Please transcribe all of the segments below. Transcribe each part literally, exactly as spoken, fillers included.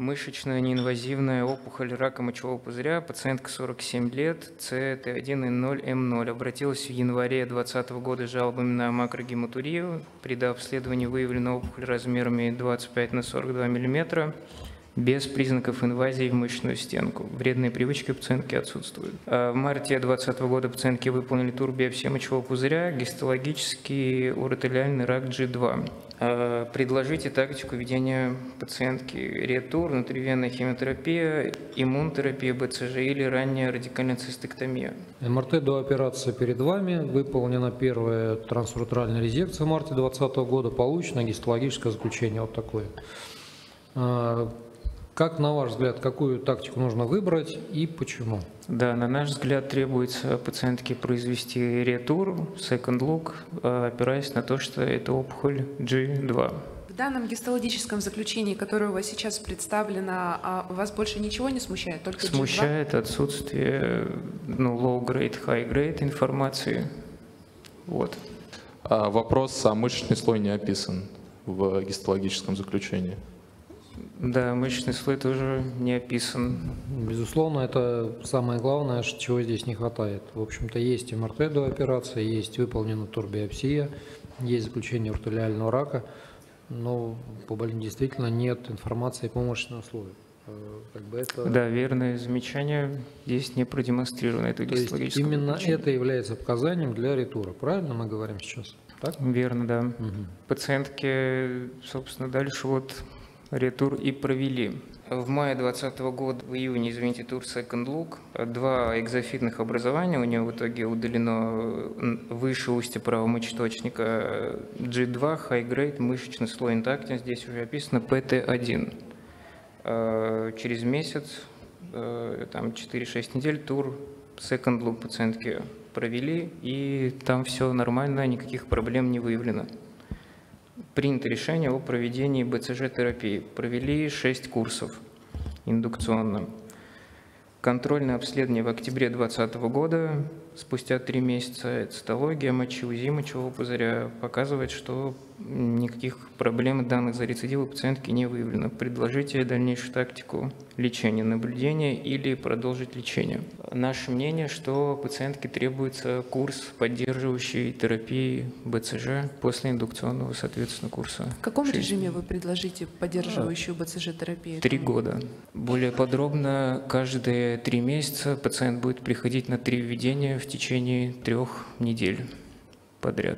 Мышечная неинвазивная опухоль рака мочевого пузыря, пациентка сорок семь лет, С Т один Н ноль М ноль. Обратилась в январе две тысячи двадцатого года с жалобами на макрогематурию. При дообследовании выявлена опухоль размерами двадцать пять на сорок два миллиметра. Без признаков инвазии в мышечную стенку. Вредные привычки у пациентки отсутствуют. В марте две тысячи двадцатого года пациентки выполнили турбиопсию мочевого пузыря, гистологический уротериальный рак Джи два. Предложите тактику ведения пациентки ретур, внутривенная химиотерапия, иммунотерапия, Б Ц Ж или ранняя радикальная цистектомия. М Р Т до операции перед вами. Выполнена первая трансуретральная резекция в марте две тысячи двадцатого года. Получено гистологическое заключение вот такое. Как, на ваш взгляд, какую тактику нужно выбрать и почему? Да, на наш взгляд, требуется пациентке произвести ретур, second look, опираясь на то, что это опухоль Джи два. В данном гистологическом заключении, которое у вас сейчас представлено, вас больше ничего не смущает? Только Смущает Джи два? Отсутствие ну, low-grade, high-grade информации. Вот. А вопрос, а мышечный слой не описан в гистологическом заключении? Да, мышечный слой тоже не описан. Безусловно, это самое главное, чего здесь не хватает. В общем-то, есть М Р Т до операции, есть выполнена турбиопсия, есть заключение уротериального рака, но по больнице действительно нет информации по мышечному слою. Как бы это... Да, верное замечание, здесь не продемонстрировано это гистологическое именно заключение. Это является показанием для ретура, правильно мы говорим сейчас? Так? Верно, да. Угу. Пациентки, собственно, дальше вот ретур и провели. В мае двадцатого года, в июне, извините, тур second look. Два экзофитных образования у нее в итоге удалено выше устья правого мочеточника. Джи два, high grade, мышечный слой интактен, здесь уже описано П Т один. Через месяц, там четыре-шесть недель, тур second look пациентки провели, и там все нормально, никаких проблем не выявлено. Принято решение о проведении Б Ц Ж-терапии. Провели шесть курсов индукционно. Контрольное обследование в октябре две тысячи двадцатого года, спустя три месяца, цитология мочи, УЗИ мочевого пузыря показывает, что никаких проблем данных за рецидивы пациентки не выявлено. Предложите дальнейшую тактику лечения, наблюдения или продолжить лечение. Наше мнение, что пациентке требуется курс поддерживающей терапии Б Ц Ж после индукционного, соответственно, курса. В каком шесть. Режиме вы предложите поддерживающую Б Ц Ж-терапию? Три года. Более подробно, каждые три месяца пациент будет приходить на три введения в течение трех недель подряд.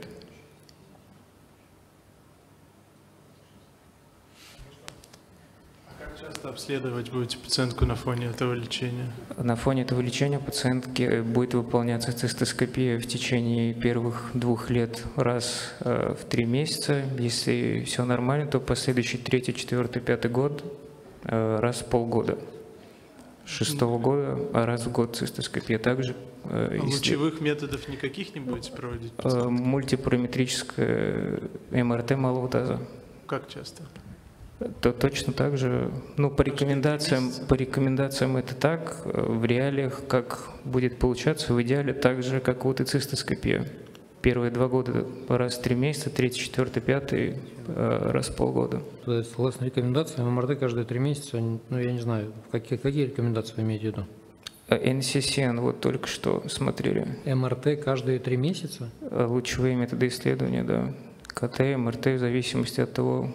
Обследовать будете пациентку на фоне этого лечения? На фоне этого лечения пациентке будет выполняться цистоскопия в течение первых двух лет раз э, в три месяца. Если все нормально, то последующий третий, четвертый, пятый год э, раз в полгода. С шестого года раз в год цистоскопия. Также э, а лучевых методов никаких не будете проводить? Э, мультипараметрическое М Р Т малого таза. Как часто? То точно так же, ну, по рекомендациям, по рекомендациям это так, в реалиях, как будет получаться, в идеале так же, как вот и цистоскопия. Первые два года раз в три месяца, третий, четвертый, пятый раз в полгода. То есть, согласно рекомендациям, М Р Т каждые три месяца, ну, я не знаю, какие, какие рекомендации вы имеете в виду? Н С С Н, вот только что смотрели. М Р Т каждые три месяца? Лучевые методы исследования, да. К Т, М Р Т в зависимости от того,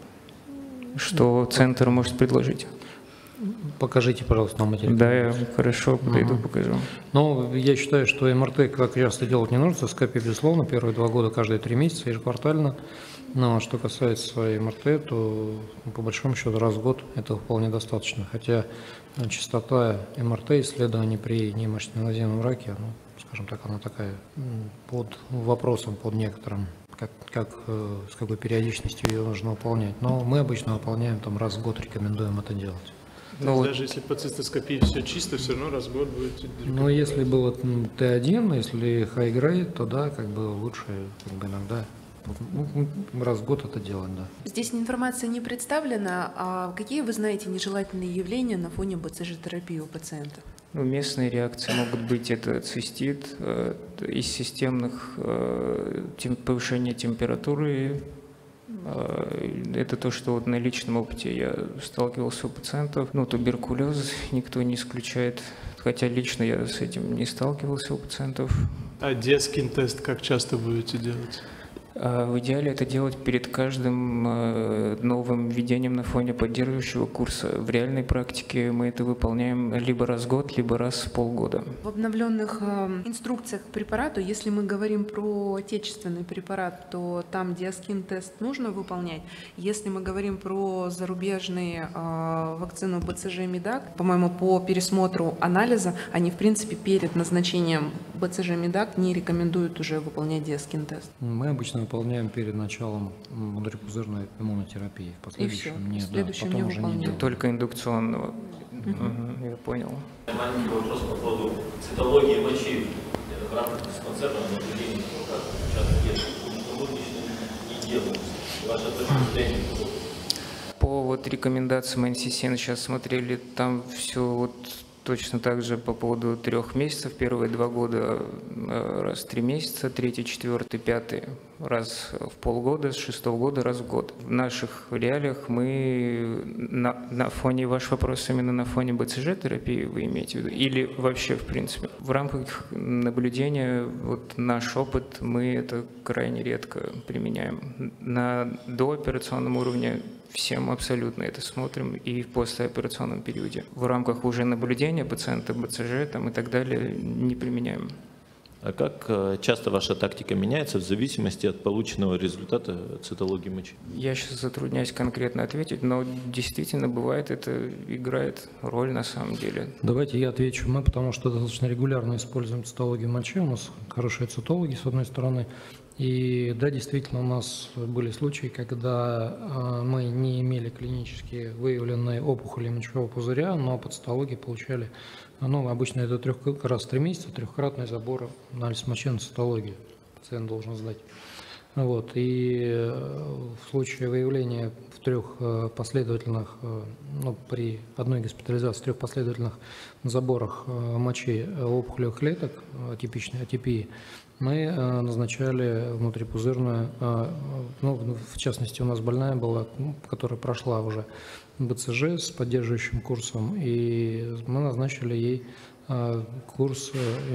что центр может предложить. Покажите, пожалуйста, нам материал. Да, я хорошо подойду, угу. покажу. Ну, я считаю, что М Р Т как часто делать не нужно, цистоскопия, безусловно, первые два года каждые три месяца, ежеквартально. Но что касается М Р Т, то по большому счету раз в год этого вполне достаточно. Хотя частота М Р Т исследований при немышечно-инвазивном раке, ну, скажем так, она такая под вопросом, под некоторым. Как, как, с какой периодичностью ее нужно выполнять. Но мы обычно выполняем там раз в год, рекомендуем это делать. Ну, вот. Даже если по цистоскопии все чисто, все равно раз в год будет. Ну, если было Т один, если high grade, то да, как бы лучше как бы иногда ну, раз в год это делать, да. Здесь информация не представлена, а какие вы знаете нежелательные явления на фоне Б Ц Ж-терапии у пациента? Ну, местные реакции могут быть это цистит, э, из системных э, тем, повышение температуры Это то, что вот на личном опыте я сталкивался у пациентов. Ну, туберкулез никто не исключает, хотя лично я с этим не сталкивался у пациентов. А диаскин-тест как часто будете делать? В идеале это делать перед каждым новым введением на фоне поддерживающего курса. В реальной практике мы это выполняем либо раз в год, либо раз в полгода. В обновленных э, инструкциях к препарату, если мы говорим про отечественный препарат, то там диаскин-тест нужно выполнять. Если мы говорим про зарубежные э, вакцину бэ цэ жэ Медак, по-моему, по пересмотру анализа, они, в принципе, перед назначением бэ цэ жэ Медак не рекомендуют уже выполнять диаскин-тест. Мы обычно выполняем перед началом внутрипузырной иммунотерапии. В последующем И нет, в следующем да, потом не уже не выполняем. делаем. Только индукционного. Угу, я понял. Маленький вопрос по поводу цитологии мочи в рамках диспансерного наблюдения, как часто делают, что мы лично не делаем. Ваша точка зрения? По вот рекомендациям эн си си эн сейчас смотрели, там все вот точно так же по поводу трех месяцев. Первые два года раз в три месяца, третий, четвертый, пятый раз в полгода, с шестого года раз в год. В наших реалиях мы на, на фоне, ваш вопрос именно на фоне бэ цэ жэ-терапии вы имеете в виду? Или вообще в принципе? В рамках наблюдения, вот наш опыт, мы это крайне редко применяем. На дооперационном уровне всем абсолютно это смотрим и в послеоперационном периоде. В рамках уже наблюдения пациента бэ цэ жэ там, и так далее не применяем. А как часто ваша тактика меняется в зависимости от полученного результата цитологии мочи? Я сейчас затрудняюсь конкретно ответить, но действительно бывает, это играет роль на самом деле. Давайте я отвечу. Мы, потому что достаточно регулярно используем цитологию мочи. У нас хорошие цитологи, с одной стороны. И да, действительно, у нас были случаи, когда мы не имели клинически выявленные опухоли мочевого пузыря, но по цитологии получали, ну, обычно это трех, раз в три месяца, трехкратный забор анализ мочи на цитологию пациент должен сдать. Вот. И в случае выявления в трех последовательных, ну, при одной госпитализации, трех последовательных заборах мочи опухолевых клеток, атипичной атипии, мы назначали внутрипузырную, ну, в частности, у нас больная была, которая прошла уже бэ цэ жэ с поддерживающим курсом, и мы назначили ей курс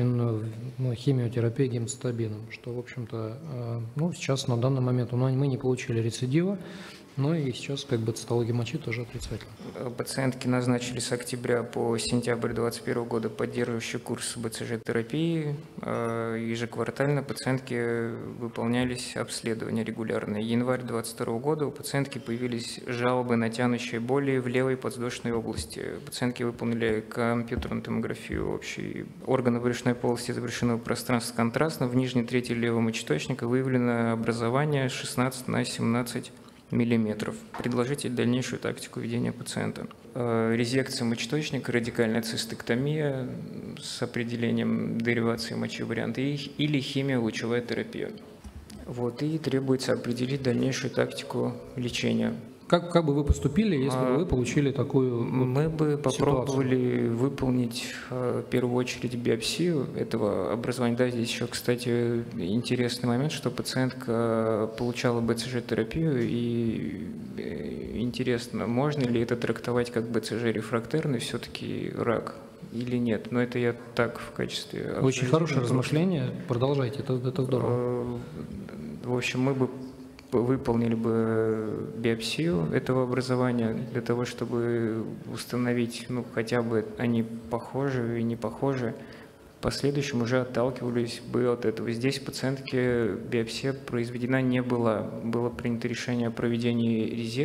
ну, химиотерапии гемостабином, что, в общем-то, ну, сейчас на данный момент мы не получили рецидива, но и сейчас как бы цитология мочи тоже отрицательна. Пациентки назначили с октября по сентябрь две тысячи двадцать первого года поддерживающий курс бэ цэ жэ-терапии. Ежеквартально пациентки выполнялись обследования регулярные. Январь две тысячи двадцать второго года у пациентки появились жалобы на тянущие боли в левой подвздошной области. Пациентки выполнили компьютерную томографию общей органов брюшной полости запрещенного пространства контрастно. В нижней трети левого мочеточника выявлено образование шестнадцать на семнадцать миллиметров. Предложите дальнейшую тактику ведения пациента. Резекция мочеточника, радикальная цистектомия с определением деривации мочи варианта или химиолучевая терапия. Вот, и требуется определить дальнейшую тактику лечения. Как, как бы вы поступили, если бы вы получили такую Мы бы ситуацию? попробовали выполнить в первую очередь биопсию этого образования. Да, здесь еще, кстати, интересный момент, что пациентка получала бэ цэ жэ-терапию, и интересно, можно ли это трактовать как бэ цэ жэ-рефрактерный все-таки рак или нет. Но это я так в качестве... Очень хорошее размышление, продолжайте, это, это здорово. В общем, мы бы выполнили бы биопсию этого образования для того, чтобы установить, ну, хотя бы они похожи и не похожи. В последующем уже отталкивались бы от этого. Здесь пациентке биопсия произведена не была. Было принято решение о проведении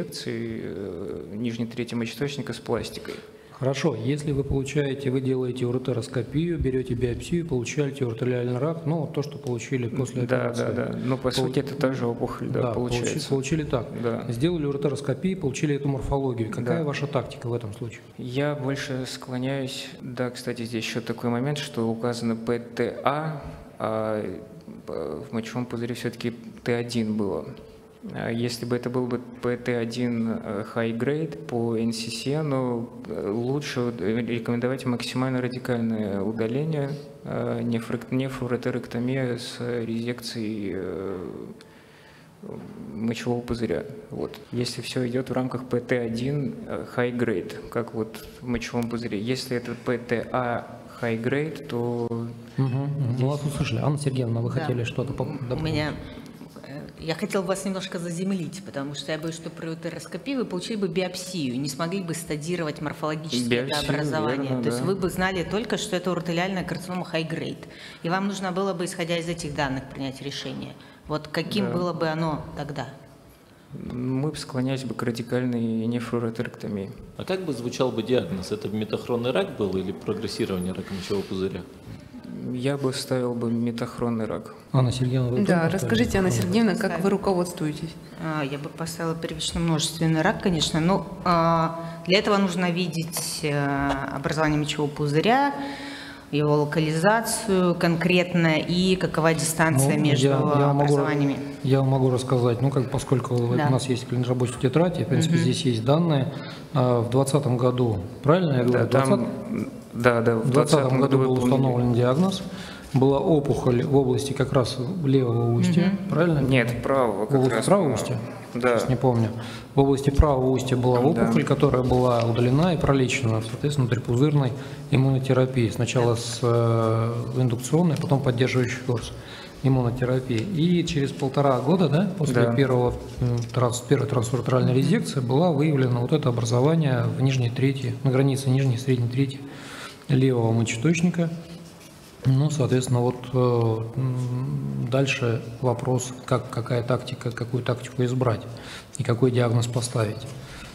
резекции нижней трети мочеточника с пластикой. Хорошо, если вы получаете, вы делаете уретероскопию, берете биопсию, получаете уретериальный рак, ну, то, что получили после да, операции. Да, да, но по Пол... сути это та же опухоль, да, да получается. Получили, получили так. Да. Сделали уретероскопию, получили эту морфологию. Какая да. ваша тактика в этом случае? Я больше склоняюсь, да, кстати, здесь еще такой момент, что указано пэ тэ а, а в мочевом пузыре все-таки тэ один было. Если бы это был бы пэ тэ один high grade по эн си си эн, но лучше рекомендовать максимально радикальное удаление, нефротерэктомия с резекцией мочевого пузыря. Вот. Если все идет в рамках пэ тэ один high grade, как вот в мочевом пузыре. Если это пэ тэ а high grade, то... Угу. Ну, вас услышали. Анна Сергеевна, вы Да. хотели что-то дополнить? У меня... Я хотела вас немножко заземлить, потому что я боюсь, что при утероскопии вы получили бы биопсию, не смогли бы стадировать морфологическое Биопсию, образование. верно, То есть да. вы бы знали только, что это уротелиальная карцинома high-grade. И вам нужно было бы, исходя из этих данных, принять решение. Вот каким Да. было бы оно тогда? Мы бы склонялись бы к радикальной нефроуретерэктомии. А как бы звучал бы диагноз? Это метахронный рак был или прогрессирование рака мочевого пузыря? Я бы ставил бы метахронный рак. Анна Сергеевна, вы Да, тоже расскажите, Анна поставили? Сергеевна, как Ставим. вы руководствуетесь? А, Я бы поставила первично-множественный рак, конечно, но а, для этого нужно видеть а, образование мочевого пузыря, его локализацию конкретно и какова дистанция Ну, между я, я могу, образованиями. я могу рассказать, ну, как, поскольку Да. у нас есть рабочая тетрадь, и, в принципе, здесь есть данные. А, В двадцатом году, правильно я говорю? Да, в там, да, да, В двадцатом году был выполнили. установлен диагноз. Была опухоль в области как раз левого устья, правильно? Нет, правого В как области раз. правого устья? Да. Сейчас не помню. В области правого устья была опухоль, которая была удалена и пролечена, соответственно, внутрипузырной иммунотерапией. Сначала с э, индукционной, потом поддерживающий курс иммунотерапии. И через полтора года, да, после Да. первого, м, транс, первой трансуртеральной резекции была выявлено вот это образование в нижней трети, на границе нижней и средней трети левого мочеточника. Ну, соответственно, вот э, м, дальше вопрос, как, какая тактика, какую тактику избрать и какой диагноз поставить.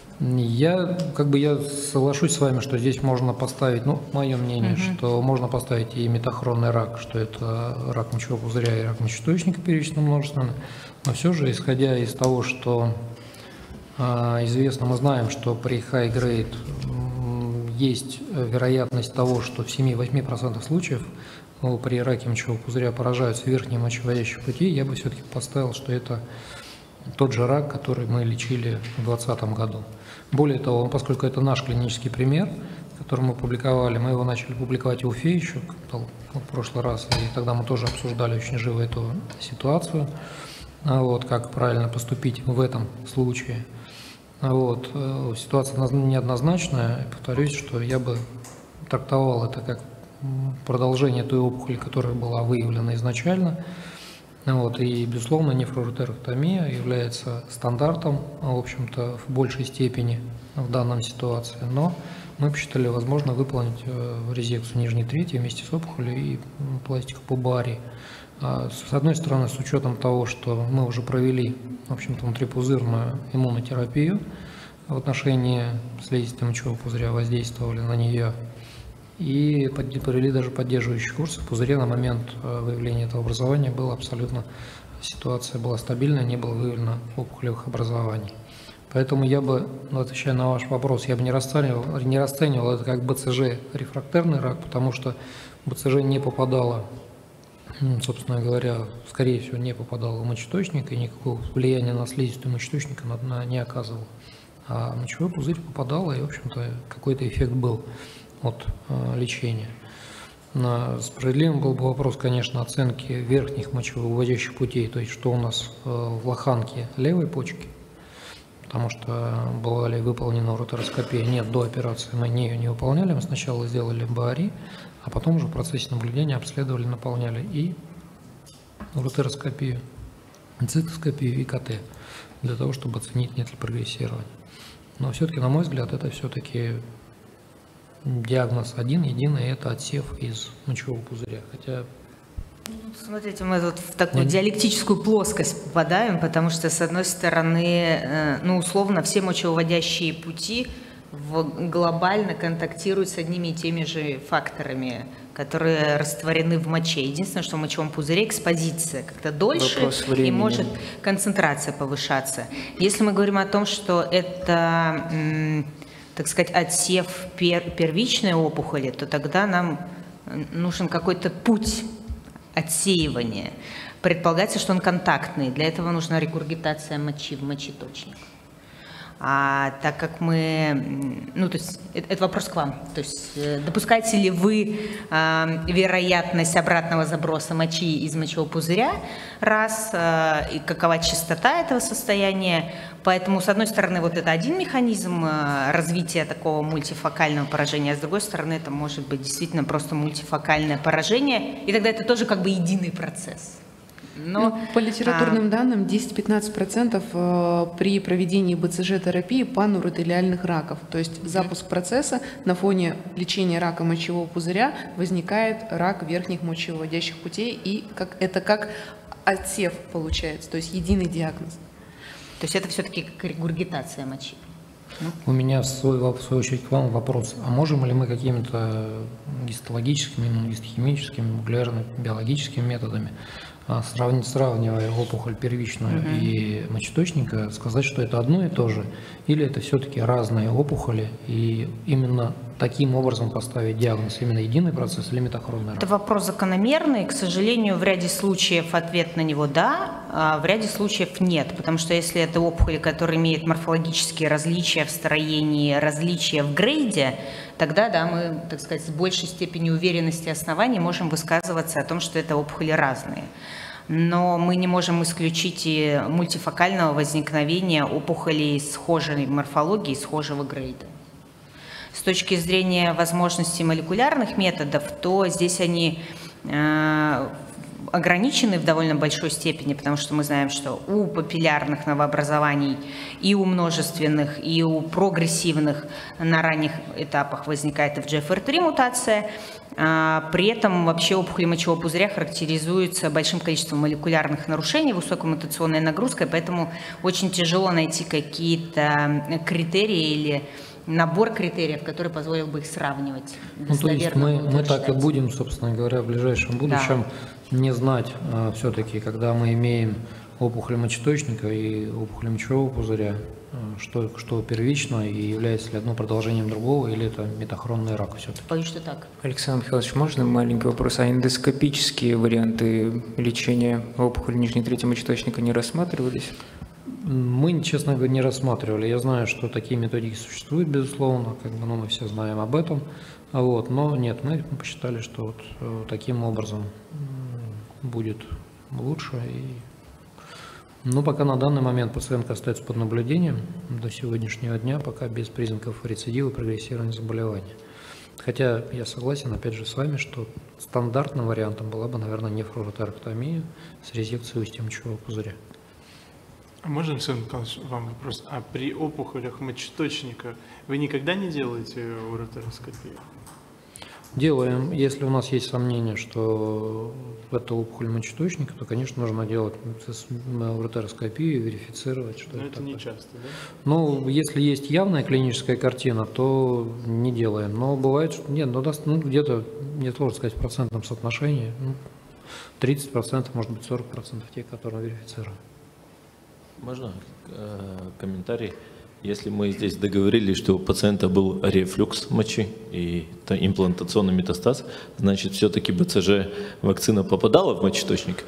Я, как бы, я соглашусь с вами, что здесь можно поставить, ну, мое мнение, что можно поставить и метахронный рак, что это рак мочевого пузыря и рак мочеточника первично-множественный, но все же, исходя из того, что э, известно, мы знаем, что при high grade м, есть вероятность того, что в семь-восемь процентов случаев э, при раке мочевого пузыря поражаются верхние мочеводящие пути, я бы все-таки поставил, что это тот же рак, который мы лечили в двадцатом году. Более того, поскольку это наш клинический пример, который мы публиковали, мы его начали публиковать в Уфе еще в прошлый раз, и тогда мы тоже обсуждали очень живо эту ситуацию, вот, как правильно поступить в этом случае. Вот, ситуация неоднозначная, повторюсь, что я бы трактовал это как продолжение той опухоли, которая была выявлена изначально. Вот, и, безусловно, нефроуретерэктомия является стандартом, в общем-то, в большей степени в данной ситуации, но мы посчитали возможно выполнить резекцию нижней трети вместе с опухолью и пластику по барии. С одной стороны, с учетом того, что мы уже провели, в общем-то, внутрипузырную иммунотерапию в отношении слизистой мочевого пузыря, воздействовали на нее, и провели даже поддерживающий курс в пузыре на момент выявления этого образования. Была абсолютно, ситуация была стабильная, не было выявлено опухолевых образований. Поэтому я бы, ну, отвечая на ваш вопрос, я бы не расценивал, не расценивал это как бэ цэ жэ рефрактерный рак, потому что бэ цэ жэ не попадала, собственно говоря, скорее всего, не попадала в мочеточник и никакого влияния на слизистую мочеточника она не оказывала. А мочевой пузырь попадала, и, в общем-то, какой-то эффект был от э, лечения. Но справедливым был бы вопрос, конечно, оценки верхних мочевыводящих путей, то есть что у нас э, в лоханке левой почки, потому что была ли выполнена уретероскопия. Нет, до операции мы не, ее не выполняли, мы сначала сделали БАРИ, а потом уже в процессе наблюдения обследовали, наполняли и уретероскопию, и цитоскопию, и ка тэ, для того, чтобы оценить, нет ли прогрессирования. Но все-таки, на мой взгляд, это все-таки диагноз один, единый, это отсев из мочевого пузыря. Хотя... Смотрите, мы тут в такую диалектическую плоскость попадаем, потому что, с одной стороны, ну, условно, все мочевыводящие пути в, глобально контактируют с одними и теми же факторами, которые растворены в моче. Единственное, что в мочевом пузыре экспозиция как-то дольше и может концентрация повышаться. Если мы говорим о том, что это, так сказать, отсев пер, первичной опухоли, то тогда нам нужен какой-то путь отсеивания. Предполагается, что он контактный. Для этого нужна регургитация мочи в мочеточник. А так как мы, ну, то есть это, это вопрос к вам, то есть допускаете ли вы э, вероятность обратного заброса мочи из мочевого пузыря, раз, э, и какова частота этого состояния, поэтому, с одной стороны, вот это один механизм э, развития такого мультифокального поражения, а с другой стороны, это может быть действительно просто мультифокальное поражение, и тогда это тоже как бы единый процесс. Но, ну, по литературным а... данным десять-пятнадцать процентов при проведении бэ цэ жэ-терапии пануротериальных раков. То есть запуск процесса на фоне лечения рака мочевого пузыря возникает рак верхних мочевыводящих путей, и как, это как отсев получается, то есть единый диагноз. То есть это все-таки регургитация мочи? У меня в свою, в свою очередь к вам вопрос. А можем ли мы какими-то гистологическими, иммуногистохимическими, молекулярными, биологическими методами, сравнить, сравнивая опухоль первичную uh-huh. и мочеточника, сказать, что это одно и то же, или это все-таки разные опухоли, и именно таким образом поставить диагноз, именно единый процесс или метахронный рак? Это вопрос закономерный, к сожалению, в ряде случаев ответ на него да, а в ряде случаев нет, потому что если это опухоль, которая имеет морфологические различия в строении, различия в грейде, тогда, да, мы, так сказать, с большей степенью уверенности и оснований можем высказываться о том, что это опухоли разные. Но мы не можем исключить и мультифокального возникновения опухолей схожей морфологии, схожего грейда. С точки зрения возможностей молекулярных методов, то здесь они э, ограничены в довольно большой степени, потому что мы знаем, что у папиллярных новообразований и у множественных, и у прогрессивных на ранних этапах возникает эф джи эф ар три мутация. При этом вообще опухоли мочевого пузыря характеризуются большим количеством молекулярных нарушений, высокой мутационной нагрузкой, поэтому очень тяжело найти какие-то критерии или набор критериев, который позволил бы их сравнивать. Ну, то есть мы, мы так и будем, собственно говоря, в ближайшем будущем да. не знать а, все-таки, когда мы имеем опухоль мочеточника и опухоль мочевого пузыря, что, что первично и является ли одно продолжением другого, или это метахронный рак все-таки? Боюсь, что так. Александр Михайлович, можно маленький вопрос? А эндоскопические варианты лечения опухоли нижней трети мочеточника не рассматривались? Мы, честно говоря, не рассматривали. Я знаю, что такие методики существуют, безусловно, как бы, ну, мы все знаем об этом. Вот, но нет, мы посчитали, что вот э, таким образом будет лучше. И... Но пока на данный момент пациентка остается под наблюдением до сегодняшнего дня, пока без признаков рецидива, прогрессирования заболевания. Хотя я согласен, опять же, с вами, что стандартным вариантом была бы, наверное, нефроуретерэктомия с резекцией устья мочевого пузыря. А можно, Александр Николаевич, вам вопрос? А при опухолях мочеточника вы никогда не делаете уретероскопию? Делаем. Если у нас есть сомнение, что это опухоль мочеточника, то, конечно, нужно делать уретероскопию, верифицировать, что Но это это такое. не часто, да? Ну, если есть явная клиническая картина, то не делаем. Но бывает, что нет, ну, ну где-то, не сложно сказать, в процентном соотношении, ну, тридцать процентов, может быть, сорок процентов тех, которые верифицируем. Можно э, комментарий? Если мы здесь договорились, что у пациента был рефлюкс мочи и имплантационный метастаз, значит, все-таки бэ цэ жэ вакцина попадала в мочеточник?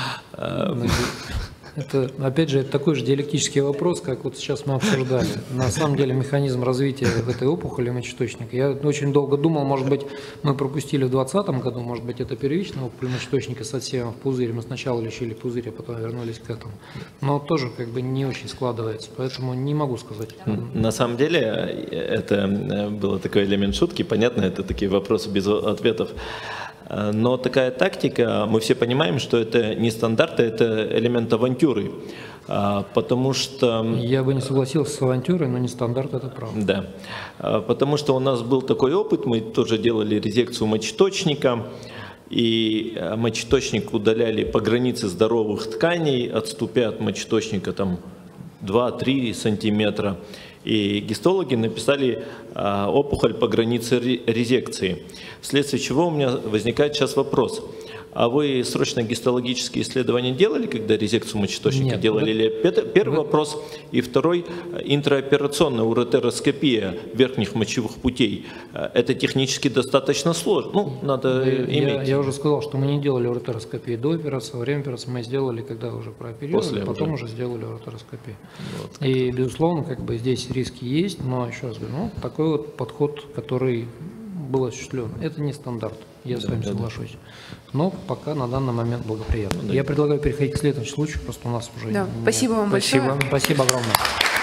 Это, опять же, это такой же диалектический вопрос, как вот сейчас мы обсуждали. На самом деле механизм развития этой опухоли мочеточника. Я очень долго думал, может быть, мы пропустили в двадцатом году, может быть, это первичная опухоль мочеточника с отсевом в пузырь. Мы сначала лечили пузырь, а потом вернулись к этому. Но тоже как бы не очень складывается, поэтому не могу сказать. На самом деле это был такой элемент шутки. Понятно, это такие вопросы без ответов. Но такая тактика, мы все понимаем, что это не стандарт, это элемент авантюры, потому что... Я бы не согласился с авантюрой, но не стандарт, это правда. Да, потому что у нас был такой опыт, мы тоже делали резекцию мочеточника, и мочеточник удаляли по границе здоровых тканей, отступя от мочеточника там два-три сантиметра. И гистологи написали а, опухоль по границе резекции. Вследствие чего у меня возникает сейчас вопрос. А вы срочно гистологические исследования делали, когда резекцию мочеточника Нет. делали? Или это первый вопрос. И второй, интраоперационная уретероскопия верхних мочевых путей. Это технически достаточно сложно. Ну, надо Я, иметь. я уже сказал, что мы не делали уретероскопии до операции, во время операции мы сделали, когда уже прооперировали, После потом уже. уже сделали уретероскопию. Вот. И, безусловно, как бы здесь риски есть, но еще раз говорю, ну, такой вот подход, который был осуществлен, это не стандарт, я с вами да, да. соглашусь. Но пока на данный момент благоприятно. Ну, да. Я предлагаю переходить к следующему случаю, просто у нас уже... Да, не- спасибо вам Спасибо. большое. Спасибо огромное.